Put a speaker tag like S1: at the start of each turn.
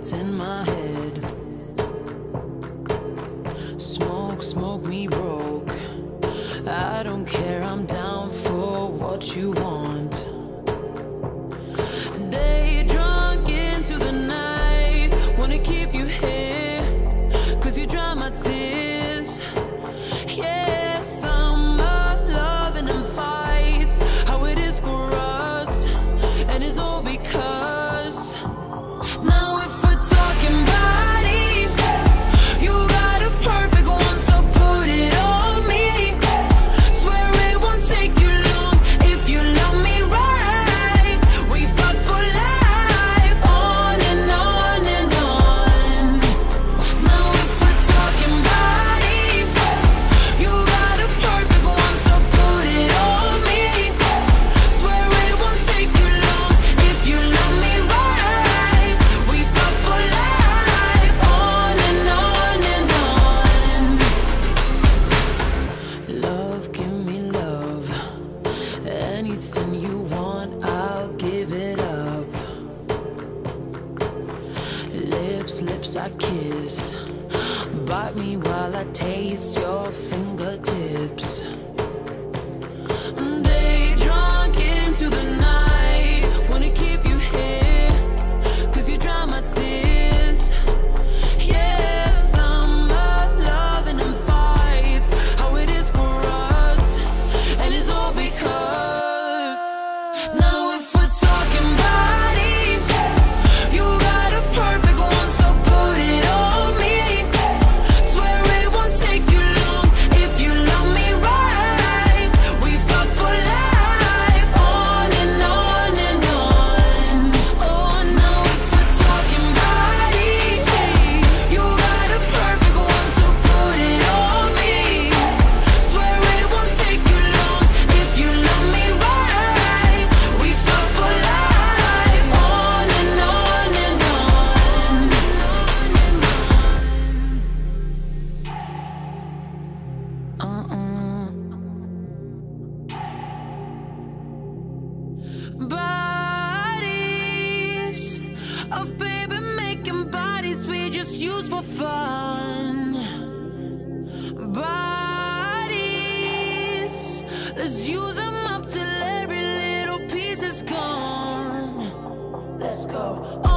S1: thoughts in my head. Smoke me broke. I don't care, I'm down for what you want. Day drunk into the night, wanna keep you here, 'cause you dry my tears. Yeah, summer loving and fights, how it is for us, and it's all because now if we're talking body, you got a perfect one, so put it on me. Swear it won't take you long if you love me right. We fuck for life, on and on and on. Now if we're talking body, you got a perfect one, so put it on me. Swear it won't take you long if you love me right. We fuck for life, on and on and on. Love, give me love. Anything you want, I'll give it up. Lips I kiss. Bite me while I taste your fingertips. Day drunk into the night, wanna keep you here, 'cause you dry my tears. Yeah, summer loving and fights, how it is for us, and it's all because now if we're talking body, you got a perfect one, so put it on me. Swear it won't take you long if you love me right. We fuck for life, on and on and on. Oh, now if we're talking body, you got a perfect one, so put it on me. Swear it won't take you long if you love me right. We fuck for life, on and on and on. Bodies, oh baby, making bodies we just use for fun. Bodies, let's use them up till every little piece is gone. Let's go.